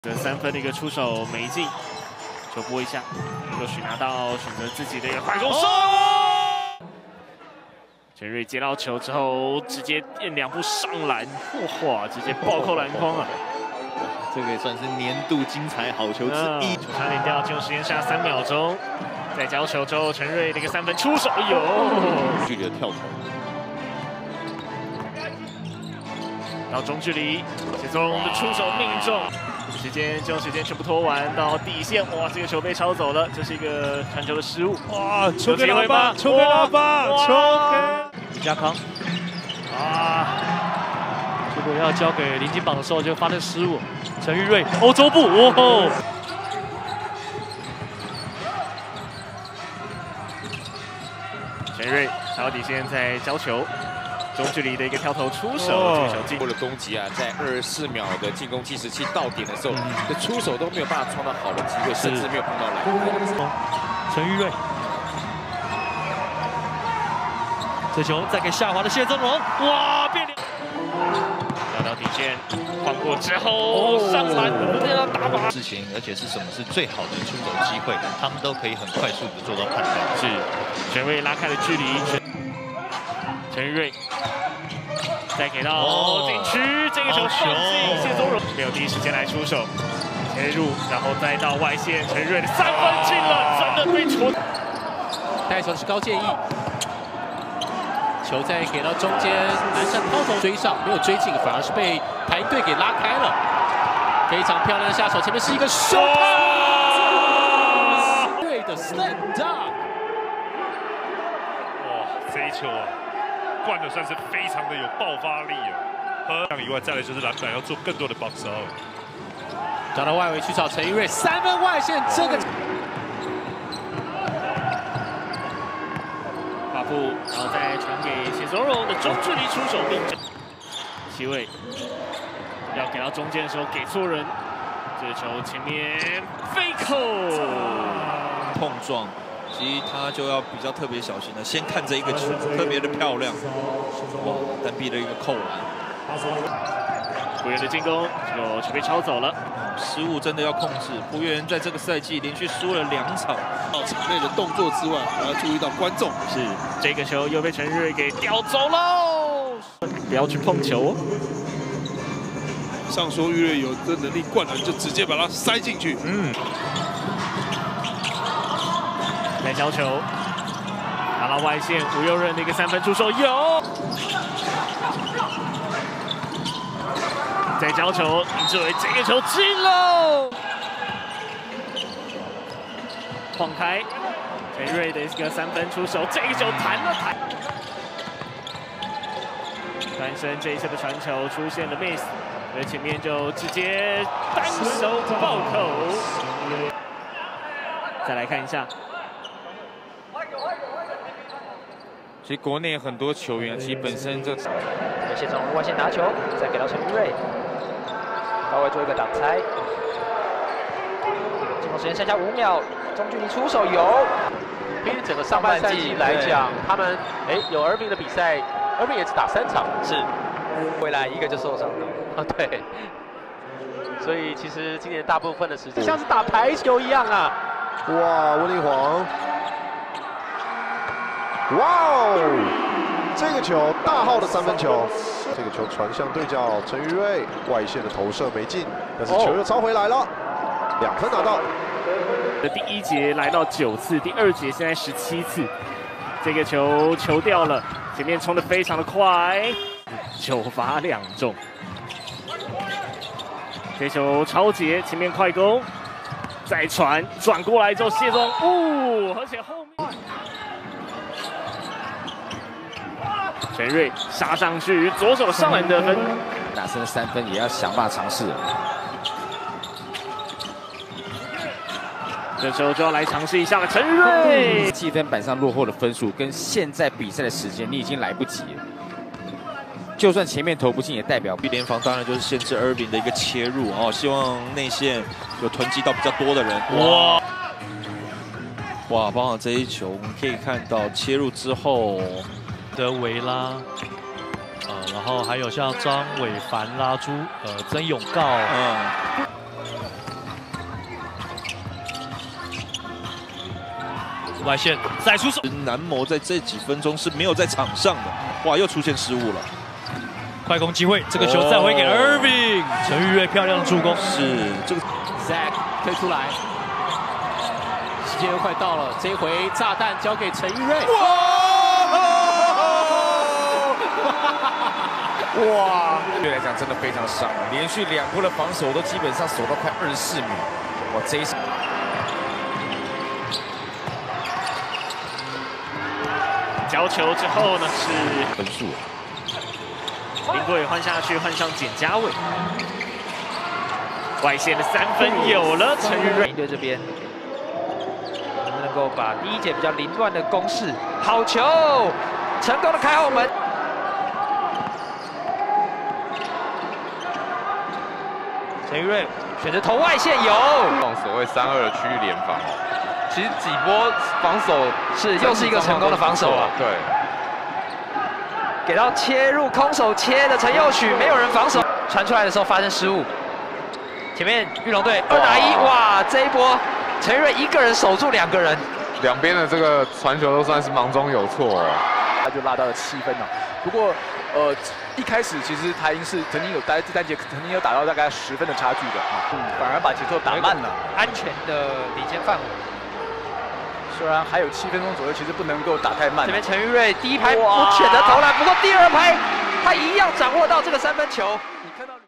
这3分的一个出手没进，球拨一下，又许拿到选择自己的一个快攻手。陈瑞接到球之后，直接垫2步上篮，哇，直接暴扣篮筐啊！ 这个也算是年度精彩好球之一。 球差点掉，进入时间下3秒钟，在交球之后，陈瑞的一个3分出手有距离的跳投。 到中距离，谢宗荣的出手命中，时间全部拖完到底线，哇，这个球被抄走了，这是一个传球的失误。 哇，球给拉巴，球给拉巴，球给李家康。啊！结果要交给林金榜的时候就发生失误，陈玉瑞欧洲步，哦。 陈瑞到底线在交球。 中距离的一个跳投出手，这个球进。 为了攻击啊，在24秒的进攻计时器到点的时候，的出手都没有办法创造好的机会，甚至没有碰到篮。 陈玉瑞，这球再给下滑的谢宗荣，哇，变脸！ 要到底线，晃过之后上篮，这样打靶。 事情，而且是什么是最好的出手机会，他们都可以很快速的做到判断。 是，陈瑞拉开了距离。 陈瑞再给到禁区，这个球放进，谢宗荣没有第一时间来出手，切入，然后再到外线，陈瑞的3分进了，真的被戳。 带球是高建义，球再给到中间，南山抛投追上，没有追进，反而是被台队给拉开了，非常漂亮的下手，前面是一个手套，对的 slam dunk， 哇，这一球啊！ 灌的算是非常的有爆发力啊！和这样以外，再来就是篮板要做更多的 box out。 找到外围去找陈玉瑞，3分外线这个跨步，然后再传给谢宗荣的中距离出手命中。7位要给到中间的时候给错人，这个球前面飞扣碰撞。 其实他就要比较特别小心的，先看这一个球特别的漂亮，哇，单臂的一个扣篮。 浦原的进攻，球被抄走了， 失误真的要控制。浦原在这个赛季连续输了2场， 场内的动作之外，还要注意到观众。 是这个球又被陈瑞给叼走喽，不要去碰球。 上说玉瑞有这能力灌篮，就直接把它塞进去。 来交球，打到外线，吴佑任的一个3分出手有，再交球，林志伟这个球进喽，晃开，陈瑞的一个3分出手，这个球弹了弹，单身这一次的传球出现了 miss， 而前面就直接单手暴扣，再来看一下。 其实国内很多球员，其实本身这谢宗荣外线拿球，再给到陈玉瑞，高位做一个挡拆，进攻时间剩下5秒，中距离出手有。 因为整个上半赛季来讲，他们有Irving的比赛，Irving也只打3场， 是，回来一个就受伤了啊，对。所以其实今年大部分的时间像是打排球一样啊。 哇，温立煌。 哇哦！这个球大号的3分球，这个球传向对角陈玉瑞，外线的投射没进，但是球又抄回来了，2分拿到。 第1节来到9次，第2节现在17次，这个球掉了，前面冲得非常的快，9罚2中。这球超截，前面快攻，再传转过来之后，谢宗，而且后面。 陈瑞杀上去，左手上篮得分， 打剩3分也要想办法尝试。 这时候就要来尝试一下了，陈瑞。 积分板上落后的分数跟现在比赛的时间，你已经来不及了。就算前面投不进，也代表联防当然就是限制Irving的一个切入哦，希望内线有囤积到比较多的人。哇！哇，包括这一球，我们可以看到切入之后。 德维拉，然后还有像张伟凡拉出，曾永告， 外线再出手， 南模在这几分钟是没有在场上的，哇，又出现失误了。 快攻机会，这个球再回给 Irving， 陈玉瑞漂亮的助攻。 是这个 Zach 推出来，时间又快到了，这一回炸弹交给陈玉瑞。 哇！对来讲真的非常伤，连续2波的防守都基本上守到快24秒。哇，这一场交球之后呢是分数。 林国伟换下去，换上简家伟，外线的3分有了。陈玉瑞队这边能不能够把第一节比较凌乱的攻势，好球，成功的开后门。陈玉瑞选择投外线有， 这种所谓3-2的区域联防，其实几波防守又是一个成功的防守啊。 对。 给到切入空手切的陈佑许，没有人防守，传出来的时候发生失误。前面玉龙队2打1，哇，这一波陈玉瑞一个人守住2个人， 两边的这个传球都算是忙中有错哦。 他就拉到了7分了。不过一开始其实台银是曾经有在第3节曾经有打到大概10分的差距的反而把节奏打慢了， 安全的领先范围。 虽然还有7分钟左右，其实不能够打太慢。 这边陈玉瑞第一拍不选择投篮，不过第2拍他一样掌握到这个3分球。你看到。